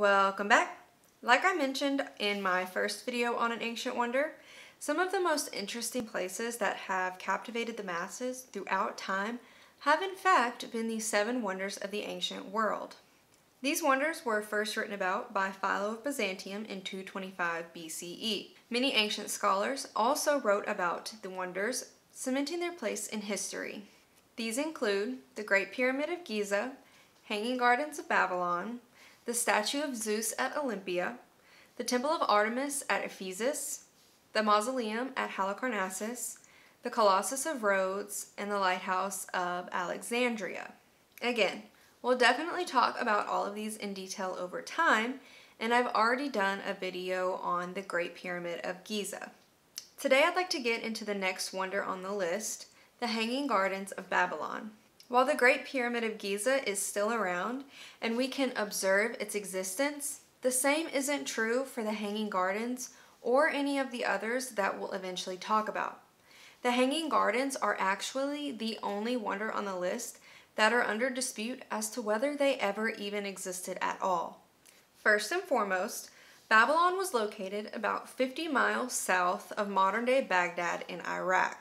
Welcome back. Like I mentioned in my first video on an ancient wonder, some of the most interesting places that have captivated the masses throughout time have in fact been the 7 wonders of the ancient world. These wonders were first written about by Philo of Byzantium in 225 BCE. Many ancient scholars also wrote about the wonders, cementing their place in history. These include the Great Pyramid of Giza, Hanging Gardens of Babylon, the statue of Zeus at Olympia, the Temple of Artemis at Ephesus, the Mausoleum at Halicarnassus, the Colossus of Rhodes, and the Lighthouse of Alexandria. Again, we'll definitely talk about all of these in detail over time, and I've already done a video on the Great Pyramid of Giza. Today I'd like to get into the next wonder on the list, the Hanging Gardens of Babylon. While the Great Pyramid of Giza is still around and we can observe its existence, the same isn't true for the Hanging Gardens or any of the others that we'll eventually talk about. The Hanging Gardens are actually the only wonder on the list that are under dispute as to whether they ever even existed at all. First and foremost, Babylon was located about 50 miles south of modern-day Baghdad in Iraq.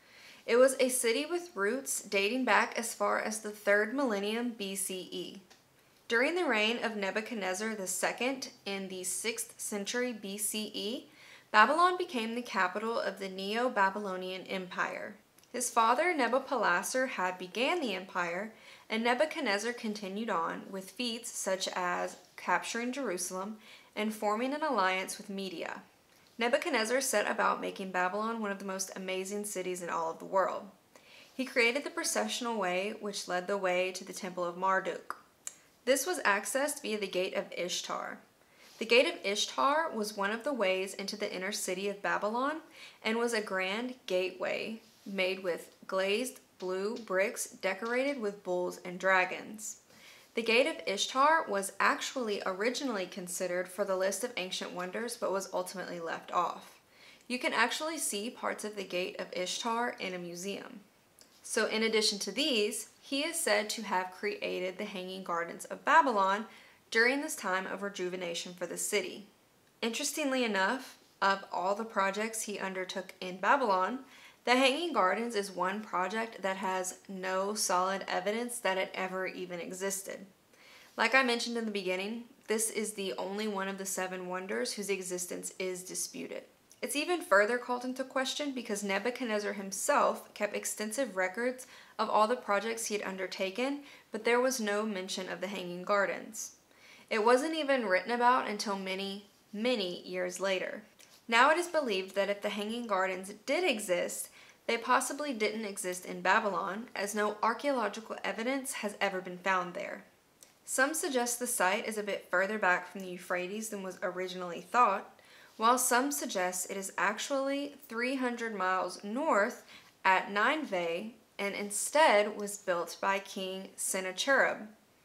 It was a city with roots dating back as far as the 3rd millennium BCE. During the reign of Nebuchadnezzar II in the 6th century BCE, Babylon became the capital of the Neo-Babylonian Empire. His father Nabopolassar had began the empire, and Nebuchadnezzar continued on with feats such as capturing Jerusalem and forming an alliance with Media. Nebuchadnezzar set about making Babylon one of the most amazing cities in all of the world. He created the processional way, which led the way to the Temple of Marduk. This was accessed via the Gate of Ishtar. The Gate of Ishtar was one of the ways into the inner city of Babylon and was a grand gateway made with glazed blue bricks decorated with bulls and dragons. The Gate of Ishtar was actually originally considered for the list of ancient wonders but was ultimately left off. You can actually see parts of the Gate of Ishtar in a museum. So in addition to these, he is said to have created the Hanging Gardens of Babylon during this time of rejuvenation for the city. Interestingly enough, of all the projects he undertook in Babylon, the Hanging Gardens is one project that has no solid evidence that it ever even existed. Like I mentioned in the beginning, this is the only one of the 7 wonders whose existence is disputed. It's even further called into question because Nebuchadnezzar himself kept extensive records of all the projects he had undertaken, but there was no mention of the Hanging Gardens. It wasn't even written about until many, many years later. Now it is believed that if the Hanging Gardens did exist, they possibly didn't exist in Babylon, as no archaeological evidence has ever been found there. Some suggest the site is a bit further back from the Euphrates than was originally thought, while some suggest it is actually 300 miles north at Nineveh and instead was built by King Sennacherib.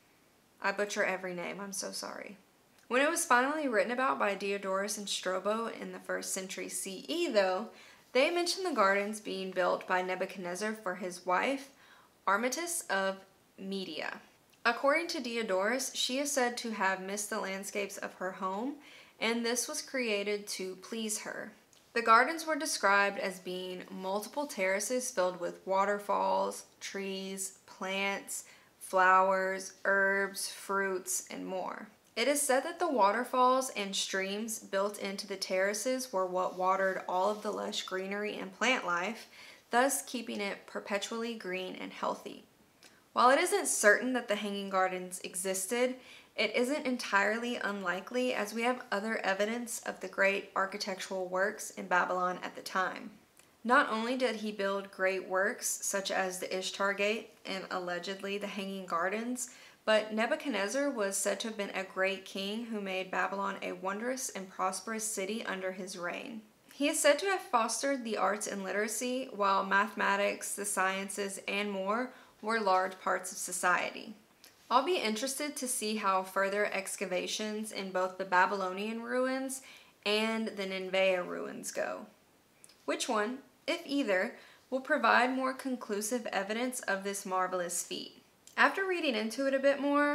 I butcher every name, I'm so sorry. When it was finally written about by Diodorus and Strabo in the 1st century CE, though, they mention the gardens being built by Nebuchadnezzar for his wife, Artemis of Media. According to Diodorus, she is said to have missed the landscapes of her home, and this was created to please her. The gardens were described as being multiple terraces filled with waterfalls, trees, plants, flowers, herbs, fruits, and more. It is said that the waterfalls and streams built into the terraces were what watered all of the lush greenery and plant life, thus keeping it perpetually green and healthy. While it isn't certain that the Hanging Gardens existed, it isn't entirely unlikely as we have other evidence of the great architectural works in Babylon at the time. Not only did he build great works such as the Ishtar Gate and allegedly the Hanging Gardens, but Nebuchadnezzar was said to have been a great king who made Babylon a wondrous and prosperous city under his reign. He is said to have fostered the arts and literacy, while mathematics, the sciences, and more were large parts of society. I'll be interested to see how further excavations in both the Babylonian ruins and the Nineveh ruins go. Which one, if either, will provide more conclusive evidence of this marvelous feat? After reading into it a bit more,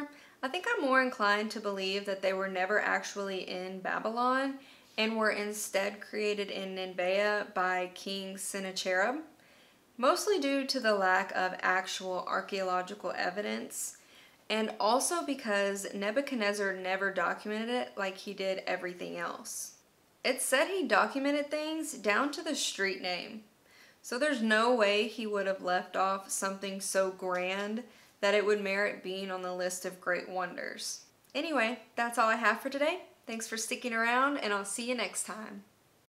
I think I'm more inclined to believe that they were never actually in Babylon and were instead created in Nineveh by King Sennacherib, mostly due to the lack of actual archaeological evidence, and also because Nebuchadnezzar never documented it like he did everything else. It's said he documented things down to the street name, so there's no way he would have left off something so grand that it would merit being on the list of great wonders. Anyway, that's all I have for today. Thanks for sticking around, and I'll see you next time.